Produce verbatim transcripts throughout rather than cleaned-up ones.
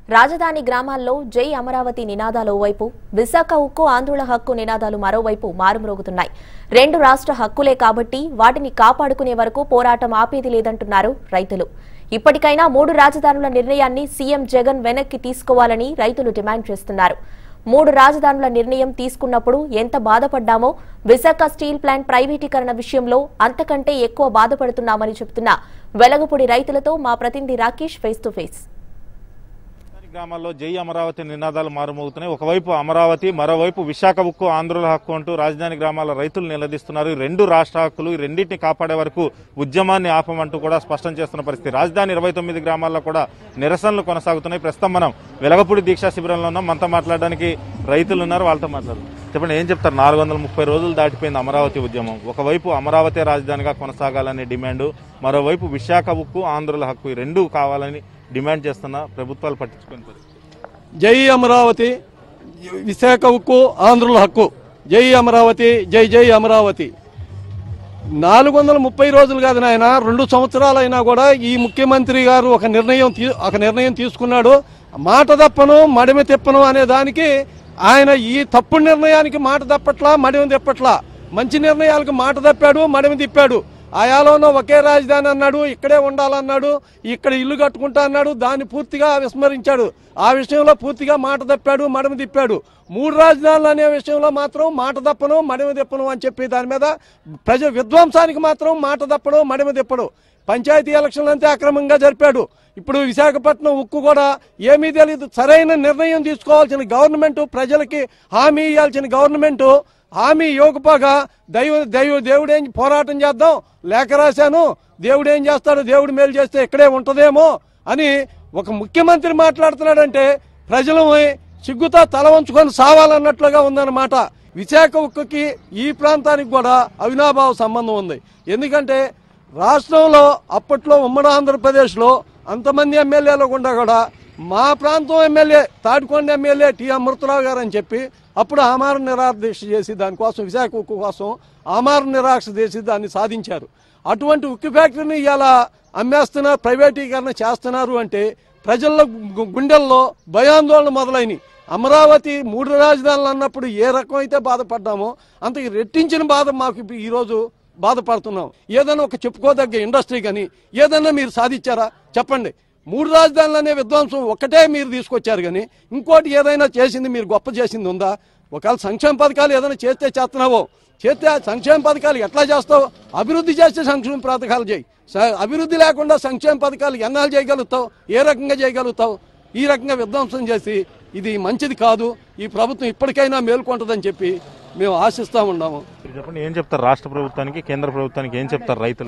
రాజధాని గ్రామాల్లో జై అమరావతి నినాదాలు ఓవైపు, విశాఖ ఉక్కు ఆంధ్రుల హక్కు నినాదాలు మరోవైపు మారుమ్రోగుతున్నాయి. రెండు రాష్ట్ర హక్కులే కాబట్టి వాటిని కాపాడుకునే వరకు పోరాటం ఆపేది లేదంటున్నారు రైతులు. ఇప్పటికైనా మూడు రాజధానుల నిర్ణయాన్ని సీఎం జగన్ వెనక్కి తీసుకోవాలని రైతులు డిమాండ్ చేస్తున్నారు. మూడు రాజధానుల నిర్ణయం తీసుకున్నప్పుడు ఎంత బాధపడ్డామో విశాఖ స్టీల్ ప్లాంట్ ప్రైవేటీకరణ విషయంలో అంతకంటే ఎక్కువ బాధపడుతున్నామని చెబుతున్న వెలగపూడి రైతులతో మా ప్రతినిధి రాకేష్ ఫేస్ టు ఫేస్. గ్రామాల్లో జై అమరావతి నినాదాలు మారుమోగుతున్నాయి. ఒకవైపు అమరావతి, మరోవైపు విశాఖ ఉక్కు ఆంధ్రుల హక్కు అంటూ రాజధాని గ్రామాల రైతులు నిలదీస్తున్నారు. రెండు రాష్ట్ర హక్కులు ఈ రెండింటిని కాపాడే వరకు ఉద్యమాన్ని ఆపమంటూ కూడా స్పష్టం చేస్తున్న పరిస్థితి. రాజధాని ఇరవై తొమ్మిది గ్రామాల్లో కూడా నిరసనలు కొనసాగుతున్నాయి. ప్రస్తుతం మనం వెలగపూడి దీక్షా శిబిరంలో ఉన్నాం. మనతో మాట్లాడడానికి రైతులు ఉన్నారు, వాళ్ళతో మాట్లాడుతున్నాం. చెప్పండి, ఏం చెప్తారు? నాలుగు వందల ముప్పై రోజులు దాటిపోయింది అమరావతి ఉద్యమం. ఒకవైపు అమరావతి రాజధానిగా కొనసాగాలనే డిమాండు, మరోవైపు విశాఖ ఉక్కు ఆంధ్రుల హక్కు ఈ రెండు కావాలని డిమాండ్ చేస్తున్న ప్రభుత్వాలు పట్టించుకుని. జై అమరావతి, విశాఖ ఉక్కు ఆంధ్రుల హక్కు. జై అమరావతి, జై జై అమరావతి. నాలుగు వందల ముప్పై రోజులు కాదు నాయన, రెండు సంవత్సరాలైనా కూడా ఈ ముఖ్యమంత్రి గారు ఒక నిర్ణయం ఒక నిర్ణయం తీసుకున్నాడు. మాట తప్పను మడిమ తిప్పను అనే దానికి ఆయన ఈ తప్పుడు నిర్ణయానికి మాట తప్పట్లా, మడిమ తిప్పట్లా. మంచి నిర్ణయాలకు మాట తప్పాడు, మడిమ తిప్పాడు. ఆయాలోనో ఒకే రాజధాని అన్నాడు, ఇక్కడే ఉండాలన్నాడు, ఇక్కడ ఇల్లు కట్టుకుంటా అన్నాడు, దాన్ని పూర్తిగా విస్మరించాడు. ఆ విషయంలో పూర్తిగా మాట తప్పాడు, మడమ తిప్పాడు. మూడు రాజధానులు అనే విషయంలో మాత్రం మాట తప్పను మడిమ తిప్పను అని చెప్పి దాని మీద ప్రజ విధ్వంసానికి మాత్రం మాట తప్పడు మడిమ తిప్పడు. పంచాయతీ ఎలక్షన్లు అంతే అక్రమంగా జరిపాడు. ఇప్పుడు విశాఖపట్నం ఉక్కు కూడా ఏమీ తెలియదు. సరైన నిర్ణయం తీసుకోవాల్సిన గవర్నమెంట్, ప్రజలకి హామీ ఇవ్వాల్సిన గవర్నమెంట్ హామీ ఇవ్వకపోగా దైవ దైవ దేవుడేం పోరాటం చేద్దాం, లేఖ రాశాను, దేవుడేం చేస్తాడు, దేవుడు మేలు చేస్తే ఇక్కడే ఉంటుందేమో అని ఒక ముఖ్యమంత్రి మాట్లాడుతున్నాడంటే ప్రజలు సిగ్గుతో తల వంచుకొని సావాలన్నట్లుగా ఉందన్నమాట. విశాఖ ఉక్కుకి ఈ ప్రాంతానికి కూడా అవినాభావ సంబంధం ఉంది. ఎందుకంటే రాష్ట్రంలో అప్పట్లో ఉమ్మడి ఆంధ్రప్రదేశ్లో అంతమంది ఎమ్మెల్యేలు గుండా కూడా మా ప్రాంతం MLA Tadikonda MLA T Amrutharao గారు అని చెప్పి అప్పుడు ఆమరణ నిరాహార దీక్ష చేసి దానికోసం విశాఖ ఉక్కు కోసం ఆమరణ నిరాహార చేసి దాన్ని సాధించారు. అటువంటి ఉక్కు ఫ్యాక్టరీని ఇలా అమ్మేస్తున్నారు, ప్రైవేటీకరణ చేస్తున్నారు అంటే ప్రజల్లో గుండెల్లో భయాందోళన మొదలైనవి. అమరావతి మూడు రాజధానులు అన్నప్పుడు ఏ రకం అయితే బాధపడ్డామో అంతకి రెట్టించిన బాధ మాకు ఈరోజు బాధపడుతున్నాం. ఏదైనా ఒక చెప్పుకోదగ్గ ఇండస్ట్రీ కానీ ఏదైనా మీరు సాధించారా చెప్పండి? మూడు రాజధానులు అనే విధ్వంసం ఒక్కటే మీరు తీసుకొచ్చారు కానీ ఇంకోటి ఏదైనా చేసింది మీరు గొప్ప చేసింది ఉందా? ఒకవేళ సంక్షేమ పథకాలు ఏదైనా చేస్తే చేస్తున్నావో, చేస్తే సంక్షేమ పథకాలు ఎట్లా చేస్తావు? అభివృద్ధి చేస్తే సంక్షేమ పథకాలు చేయి. అభివృద్ధి లేకుండా సంక్షేమ పథకాలు ఎన్నాళ్ళు చేయగలుగుతావు? ఏ రకంగా చేయగలుగుతావు? ఈ రకంగా విధ్వంసం చేసి ఇది మంచిది కాదు. ఈ ప్రభుత్వం ఇప్పటికైనా మేల్కొంటుందని చెప్పి మేము ఆశిస్తూ ఉన్నాము. చెప్పండి, ఏం చెప్తారు రాష్ట్ర ప్రభుత్వానికి, కేంద్ర ప్రభుత్వానికి ఏం చెప్తారు రైతులు?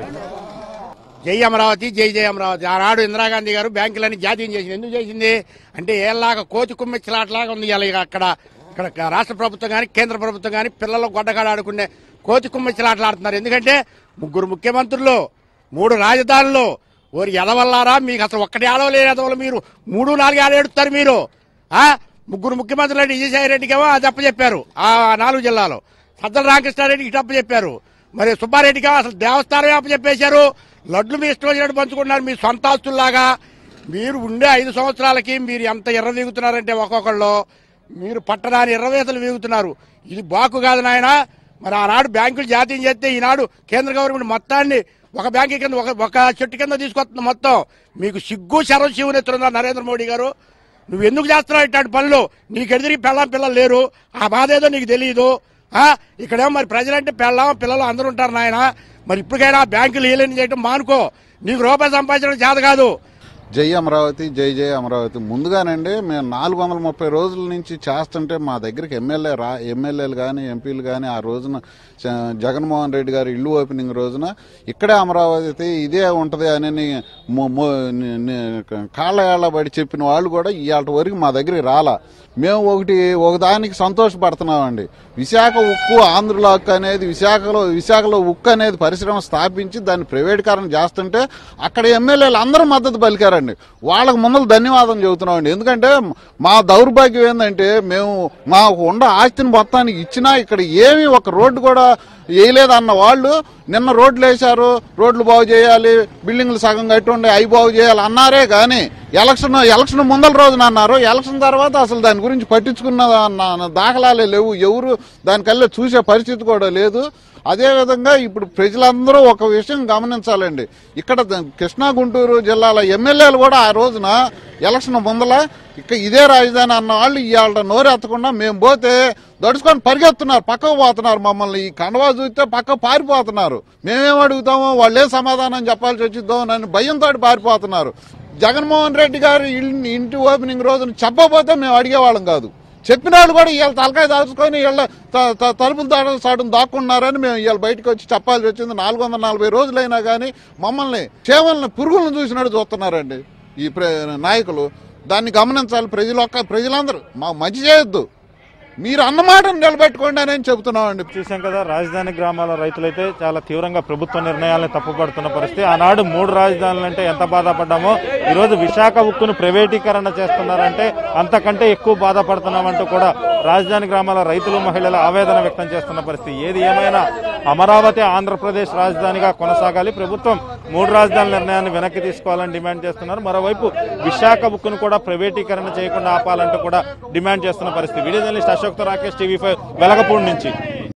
జై అమరావతి, జై జై అమరావతి. ఆనాడు ఇందిరాగాంధీ గారు బ్యాంకులన్నీ జాతీయం చేసింది. ఎందుకు చేసింది అంటే ఏలాగా కోతి కుమ్మెచ్చలాట్లాగా ఉంది. ఇలా అక్కడ ఇక్కడ రాష్ట్ర ప్రభుత్వం కానీ కేంద్ర ప్రభుత్వం కానీ పిల్లలు గొడ్డగాడు ఆడుకునే కోతి కుమ్మెచ్చలాట్లాడుతున్నారు. ఎందుకంటే ముగ్గురు ముఖ్యమంత్రులు, మూడు రాజధానులు, ఓరి ఎదవల్లారా, మీకు అసలు ఒక్కటి ఆడవలేని ఎదవలు మీరు మూడు నాలుగు ఆడేడుతారు మీరు. ఆ ముగ్గురు ముఖ్యమంత్రులు అంటే విజయసాయి రెడ్డికేమో అది అప్పచెప్పారు ఆ నాలుగు జిల్లాలో, సజ్జల రామకృష్ణారెడ్డికి ఇటు అప్పచెప్పారు, మరి సుబ్బారెడ్డికి అసలు దేవస్థానమే అప్పచెప్పేశారు. లడ్లు మీ ఇష్టం వచ్చినట్టు పంచుకుంటున్నారు మీ సొంత ఆస్తుల్లాగా. మీరు ఉండే ఐదు సంవత్సరాలకి మీరు ఎంత ఎర్ర వీగుతున్నారంటే ఒక్కొక్కళ్ళు మీరు పట్టడాన్ని ఎర్రవేతలు వీగుతున్నారు. ఇది బాకు కాదు నాయన. మరి ఆనాడు బ్యాంకులు జాతీయం చేస్తే ఈనాడు కేంద్ర గవర్నమెంట్ మొత్తాన్ని ఒక బ్యాంకు కింద ఒక ఒక చెట్టు కింద తీసుకొస్తుంది మొత్తం. మీకు సిగ్గు శరం శివునెత్తున్నారు నరేంద్ర మోడీ గారు. నువ్వు ఎందుకు చేస్తున్నావు ఇట్లాంటి పనులు? నీకు ఎదురు పెళ్ళాం పిల్లలు లేరు, ఆ బాధ ఏదో నీకు తెలియదు. ఇక్కడేమో మరి ప్రజలంటే పెళ్ళాం పిల్లలు అందరూ ఉంటారు నాయన. మరి ఇప్పటికైనా బ్యాంకులు ఏలేని చేయడం మానుకో. నీకు రూపాయి సంపాదించడం చేత కాదు. జై అమరావతి, జై జై అమరావతి. ముందుగానండి మేము నాలుగు వందల ముప్పై రోజుల నుంచి చేస్తుంటే మా దగ్గరికి ఎమ్మెల్యే రా ఎమ్మెల్యేలు కానీ ఎంపీలు కానీ ఆ రోజున జగన్మోహన్ రెడ్డి గారు ఇల్లు ఓపెనింగ్ రోజున ఇక్కడే అమరావతి ఇదే ఉంటుంది అని కాళ్ళ ఏళ్లబడి చెప్పిన వాళ్ళు కూడా ఇవాళ వరకు మా దగ్గరికి రాలా. మేము ఒకటి ఒకదానికి సంతోషపడుతున్నామండి. విశాఖ ఉక్కు ఆంధ్రుల హక్కు అనేది విశాఖలో విశాఖలో ఉక్కు అనేది పరిశ్రమ స్థాపించి దాన్ని ప్రైవేటీకరణ చేస్తుంటే అక్కడ ఎమ్మెల్యేలు అందరూ మద్దతు పలికారు. ఉన్నారండి, వాళ్ళకి ముందర ధన్యవాదం చెబుతున్నామండి. ఎందుకంటే మా దౌర్భాగ్యం ఏంటంటే మేము మా ఉండ ఆస్తిని మొత్తానికి ఇచ్చినా ఇక్కడ ఏమీ ఒక రోడ్డు కూడా వేయలేదన్న వాళ్ళు నిన్న రోడ్లు వేశారు, రోడ్లు బాగు చేయాలి, బిల్డింగ్లు సగం కట్టి ఉండే అవి బాగు చేయాలి అన్నారే కానీ ఎలక్షన్ ఎలక్షన్ ముందల రోజున అన్నారు. ఎలక్షన్ తర్వాత అసలు దాని గురించి పట్టించుకున్న దాఖలాలే లేవు, ఎవరు దానికల్లా చూసే పరిస్థితి కూడా లేదు. అదేవిధంగా ఇప్పుడు ప్రజలందరూ ఒక విషయం గమనించాలండి, ఇక్కడ కృష్ణా గుంటూరు జిల్లాల ఎమ్మెల్యేలు కూడా ఆ రోజున ఎలక్షన్ ముందల ఇక ఇదే రాజధాని అన్న వాళ్ళు ఇవాళ నోరెత్తకుండా మేము పోతే దడుచుకొని పరిగెత్తున్నారు, పక్కకు పోతున్నారు. మమ్మల్ని ఈ కండవా చూస్తే పక్కకు పారిపోతున్నారు. మేమేం అడుగుతామో వాళ్ళే సమాధానం చెప్పాల్సి వచ్చిద్దాం అని భయంతో పారిపోతున్నారు. జగన్మోహన్ రెడ్డి గారు ఇంటి ఓపెనింగ్ రోజున చెప్పకపోతే మేము అడిగేవాళ్ళం కాదు. చెప్పిన వాళ్ళు కూడా ఇవాళ తలకాయ దాచుకొని వీళ్ళ తలుపులు దాడ సాటును దాక్కున్నారని మేము ఇవాళ బయటకు వచ్చి చెప్పాల్సి వచ్చింది. నాలుగు వందల నలభై రోజులైనా కానీ మమ్మల్ని చేమల్ని పురుగులను చూసినట్టు చూస్తున్నారండి ఈ నాయకులు. దాన్ని గమనించాలి ప్రజలు, ఒక్క ప్రజలందరూ మా మంచి చేయొద్దు, మీరు అన్నమాటను నిలబెట్టుకోండి అని చెబుతున్నామండి. చూసాం కదా, రాజధాని గ్రామాల రైతులైతే చాలా తీవ్రంగా ప్రభుత్వ నిర్ణయాలను తప్పుపడుతున్న పరిస్థితి. ఆనాడు మూడు రాజధానులంటే ఎంత బాధపడ్డామో ఈరోజు విశాఖ ఉక్కును ప్రైవేటీకరణ చేస్తున్నారంటే అంతకంటే ఎక్కువ బాధపడుతున్నామంటూ కూడా రాజధాని గ్రామాల రైతులు మహిళలు ఆవేదన వ్యక్తం చేస్తున్న పరిస్థితి. ఏది ఏమైనా అమరావతి ఆంధ్రప్రదేశ్ రాజధానిగా కొనసాగాలి, ప్రభుత్వం మూడు రాజధానుల నిర్ణయాన్ని వెనక్కి తీసుకోవాలని డిమాండ్ చేస్తున్నారు. మరోవైపు విశాఖ ఉక్కును కూడా ప్రైవేటీకరణ చేయకుండా ఆపాలంటూ కూడా డిమాండ్ చేస్తున్న పరిస్థితి. వీడియో జర్నలిస్ట్ అశోక్తో రాకేష్, టీవీ ఫైవ్ వెలగపూడి నుంచి.